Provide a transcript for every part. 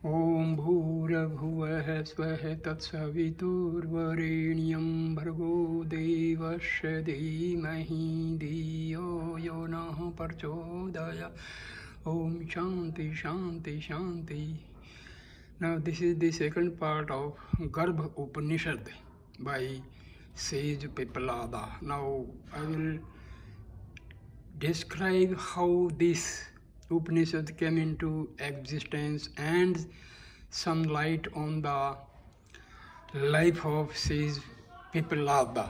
ॐ भूर्भुवः स्वः तत्सवितुर्वरेण्यं भर्गो देवस्य धीमहि धियो यो नः प्रचोदयात्. Om Shanti Shanti Shanti. Now this is the second part of Garbha Upanishad by Sage Pippalada. Now I will describe how this Upanishad came into existence and some light on the life of Sage Pippalada.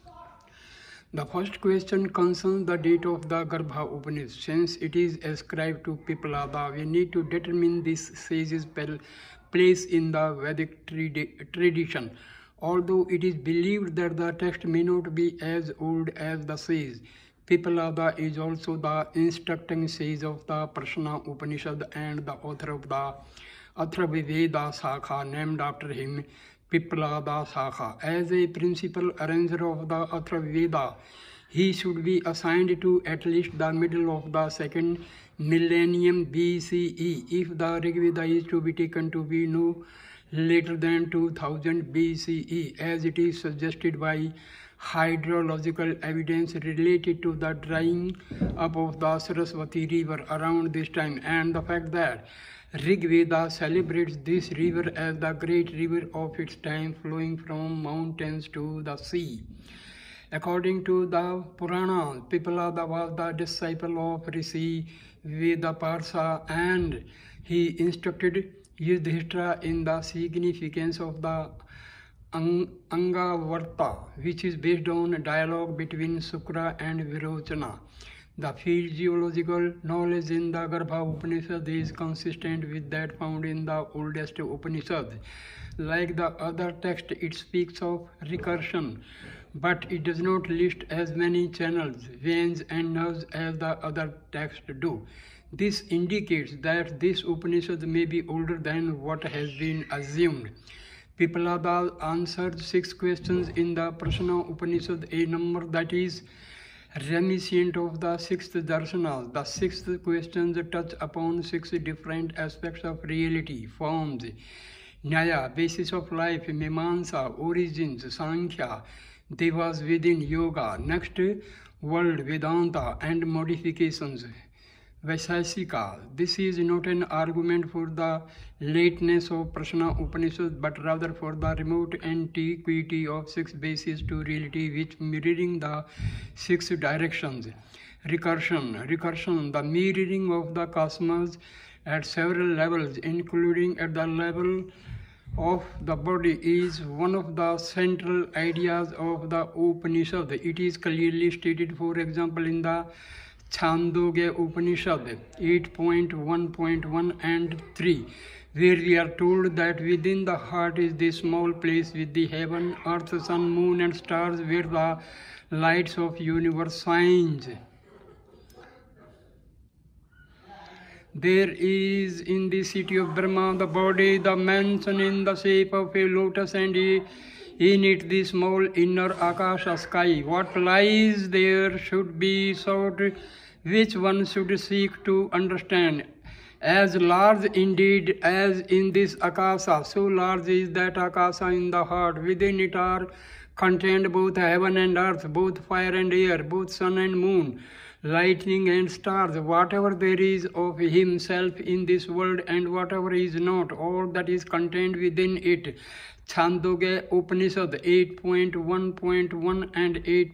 The first question concerns the date of the Garbha Upanishad. Since it is ascribed to Pippalada, we need to determine this sage's place in the Vedic tradition. Although it is believed that the text may not be as old as the sage, Pippalada is also the instructing sage of the Prashna Upanishad and the author of the Atharvaveda Sakha, named after him, Pippalada Sakha. As a principal arranger of the Atharvaveda, he should be assigned to at least the middle of the second millennium BCE, if the Rigveda is to be taken to be no later than 2000 BCE, as it is suggested by hydrological evidence related to the drying up of the Saraswati river around this time, and the fact that Rigveda celebrates this river as the great river of its time, flowing from mountains to the sea. According to the Puranas, Pippalada was the disciple of Rishi Vedaparsa, and he instructed Yudhishthira in the significance of the Angavarta, which is based on a dialogue between Sukra and Virochana. The physiological knowledge in the Garbha Upanishad is consistent with that found in the oldest Upanishad. Like the other text, it speaks of recursion, but it does not list as many channels, veins and nerves as the other texts do. This indicates that this Upanishad may be older than what has been assumed. Pippalada answered 6 questions in the Prashna Upanishad, a number that is reminiscent of the 6th darshanas. The 6 questions touch upon 6 different aspects of reality: forms, Nyaya, basis of life; Mimamsa, origins; Sankhya, devas within yoga; next, world, Vedanta, and modifications, Vaisesika. This is not an argument for the lateness of Prashna Upanishad, but rather for the remote antiquity of 6 bases to reality, which mirroring the 6 directions. Recursion, the mirroring of the cosmos at several levels, including at the level of the body, is one of the central ideas of the Upanishad. It is clearly stated, for example, in the Chandogya Upanishad 8.1.1 and 3, where we are told that within the heart is the small place with the heaven, earth, sun, moon and stars, where the lights of universe shines. There is in the city of Brahma the body, the mansion in the shape of a lotus, and in it the small inner Akasha sky. What lies there should be sought, which one should seek to understand. As large indeed as in this Akasha, so large is that Akasha in the heart. Within it are contained both heaven and earth, both fire and air, both sun and moon, lightning and stars. Whatever there is of himself in this world and whatever is not, all that is contained within it. Chandogya Upanishad 8.1.1 and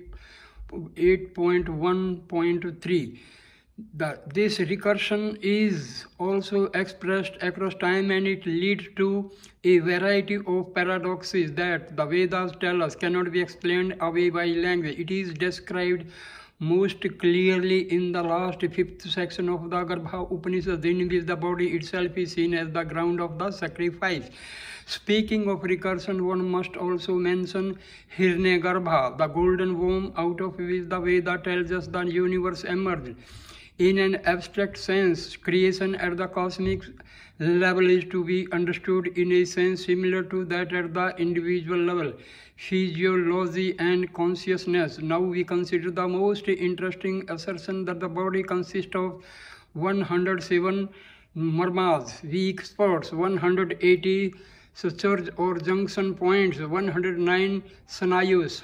8.1.3. This recursion is also expressed across time, and it leads to a variety of paradoxes that the Vedas tell us cannot be explained away by language. It is described most clearly in the last 5th section of the Garbha Upanishad, in which the body itself is seen as the ground of the sacrifice. Speaking of recursion, one must also mention Hiranyagarbha, the golden womb out of which the Veda tells us the universe emerged. In an abstract sense, creation at the cosmic level is to be understood in a sense similar to that at the individual level. Physiology and consciousness. Now we consider the most interesting assertion that the body consists of 107 Marmas, weak spots, 180 surge or junction points, 109 sinews,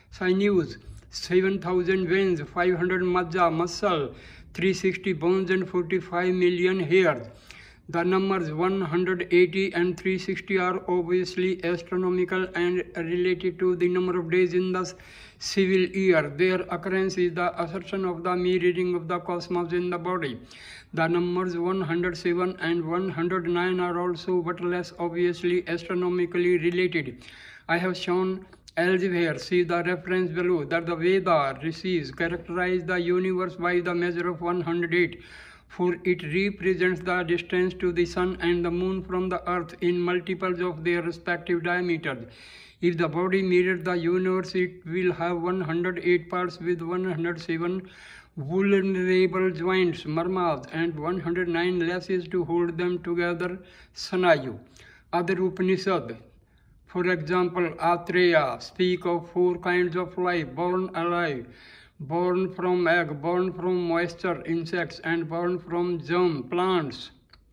7,000 veins, 500 majja, muscle, 360 bones and 45 million hairs. The numbers 180 and 360 are obviously astronomical and related to the number of days in the civil year. Their occurrence is the assertion of the mirroring of the cosmos in the body. The numbers 107 and 109 are also but less obviously astronomically related. I have shown elsewhere, see the reference below, that the Veda rishis characterize the universe by the measure of 108. For it represents the distance to the sun and the moon from the earth in multiples of their respective diameters. If the body mirrored the universe, it will have 108 parts with 107 vulnerable joints, marmas, and 109 lashes to hold them together, sinew. Other Upanishads, for example, Atreya, speak of 4 kinds of life: born alive, born from egg, born from moisture, insects, and born from germ, plants.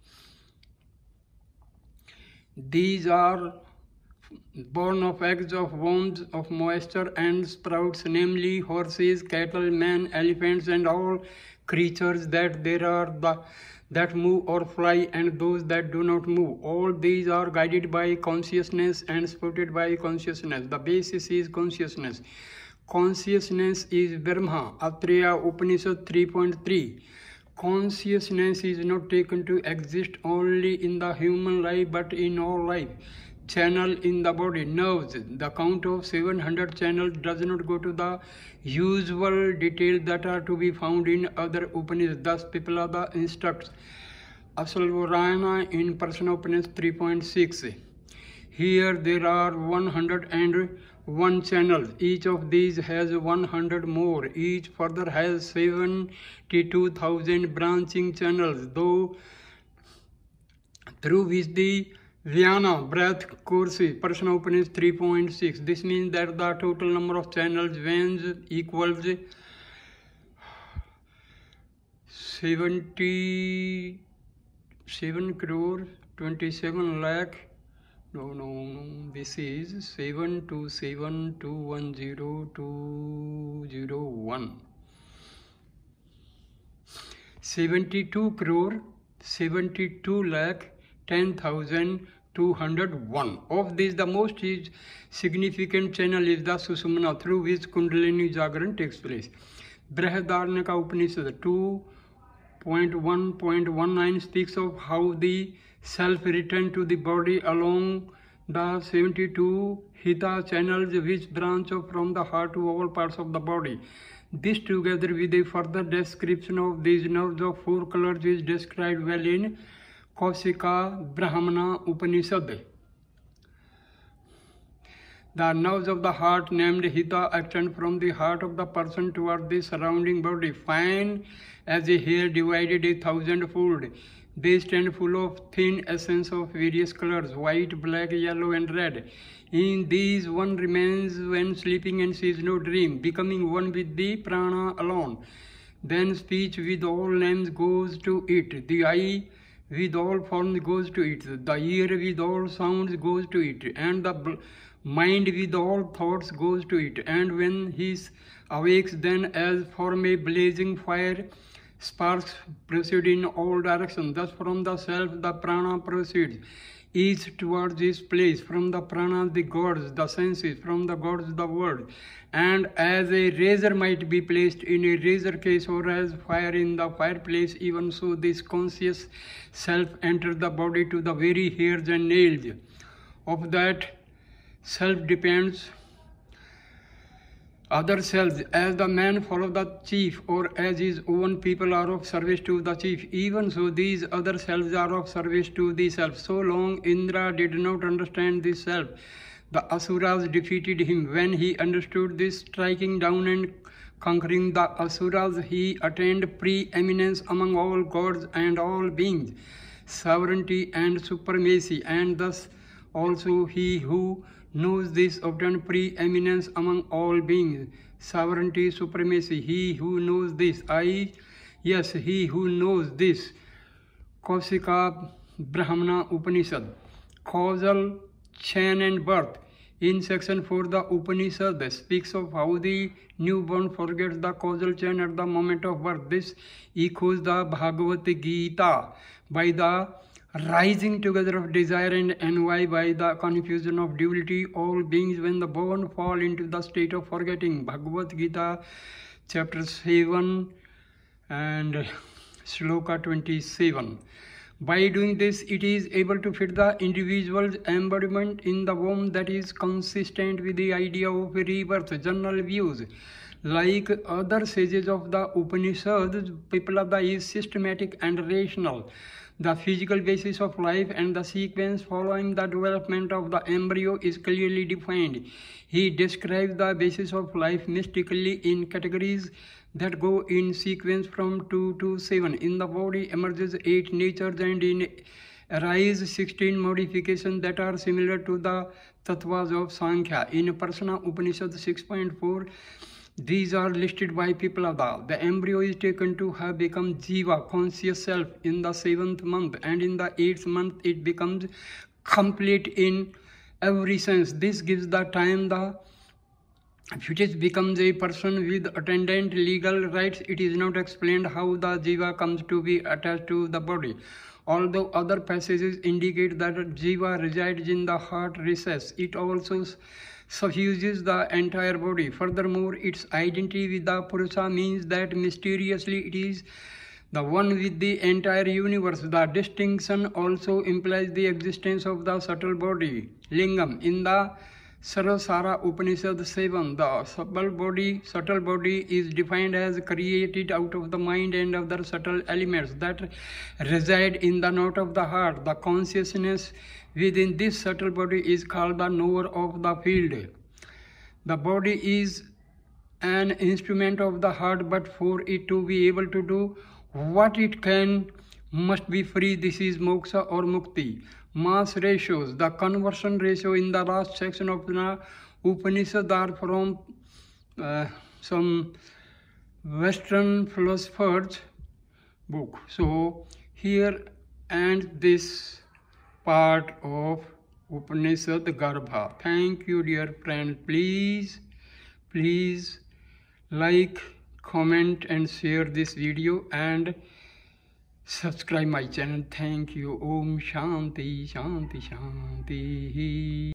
These are born of eggs, of worms, of moisture, and sprouts, namely horses, cattle, men, elephants, and all creatures that there are that move or fly, and those that do not move. All these are guided by consciousness and supported by consciousness. The basis is consciousness. Consciousness is Brahma. Atreya Upanishad 3.3. Consciousness is not taken to exist only in the human life but in all life. Channel in the body, nerves. The count of 700 channels does not go to the usual details that are to be found in other Upanishads. Thus, Pippalada instructs Asalvarayana in Personal Upanishad 3.6. Here there are 101 channels. Each of these has 100 more. Each further has 72,000 branching channels, through which the Vyana breath courses. Personal Upanishad 3.6. This means that the total number of channels, veins, equals 77 crore 27 lakh. No, this is 727210201. 72 crore 72 lakh 10,201. Of these, the most significant channel is the Sushumna, through which Kundalini Jagran takes place. Brihadaranyaka Upanishad 2.1.19 speaks of how the self returned to the body along the 72 Hita channels which branch off from the heart to all parts of the body. This, together with a further description of these nerves of 4 colors, is described well in Kausika Brahmana Upanishad. The nerves of the heart, named Hita, extend from the heart of the person toward the surrounding body, fine as a hair divided 1,000-fold. They stand full of thin essence of various colors: white, black, yellow, and red. In these, one remains when sleeping and sees no dream, becoming one with the prana alone. Then speech with all names goes to it. The eye with all forms goes to it. The ear with all sounds goes to it. And the mind with all thoughts goes to it. And when he awakes, then as from a blazing fire, sparks proceed in all directions. Thus from the self the prana proceeds, each towards its place. From the prana the gods, the senses; from the gods the world. And as a razor might be placed in a razor case, or as fire in the fireplace, even so this conscious self enters the body to the very hairs and nails. Of that self depends other selves. As the man follows the chief, or as his own people are of service to the chief, even so these other selves are of service to the self. So long Indra did not understand this self, the Asuras defeated him. When he understood this, striking down and conquering the Asuras, he attained preeminence among all gods and all beings, sovereignty and supremacy. And thus also he who knows this obtained preeminence among all beings, sovereignty, supremacy. He who knows this, he who knows this Kausika Brahmana Upanishad, causal chain and birth. In section 4, the Upanishad speaks of how the newborn forgets the causal chain at the moment of birth. This echoes the Bhagavad Gita by the rising together of desire and envy, by the confusion of duality. All beings when the born fall into the state of forgetting. Bhagavad Gita chapter 7 and Shloka 27. By doing this, it is able to fit the individual's embodiment in the womb that is consistent with the idea of rebirth. General views. Like other sages of the Upanishads, Piplada is systematic and rational. The physical basis of life and the sequence following the development of the embryo is clearly defined. He describes the basis of life mystically in categories that go in sequence from 2 to 7. In the body emerges 8 natures, and in arise 16 modifications that are similar to the tattvas of Sankhya. In Prashna Upanishad 6.4, these are listed by Piplada. The embryo is taken to have become Jiva, conscious self, in the 7th month, and in the 8th month it becomes complete in every sense. This gives the time the fetus becomes a person with attendant legal rights. It is not explained how the Jiva comes to be attached to the body. Although other passages indicate that Jiva resides in the heart recess, it also suffuses the entire body. Furthermore, its identity with the Purusha means that mysteriously it is the one with the entire universe. The distinction also implies the existence of the subtle body, Lingam. In the Sarasara Upanishad 7, the subtle body is defined as created out of the mind and other subtle elements that reside in the knot of the heart. The consciousness within this subtle body is called the knower of the field. The body is an instrument of the heart, but for it to be able to do what it can, must be free. This is moksha or mukti. Mass ratios. The conversion ratio in the last section of the Upanishad are from some Western philosophers' book. So here ends this part of Upanishad Garbha. Thank you, dear friends. Please like, comment and share this video and subscribe my channel. Thank you. Om Shanti Shanti Shanti.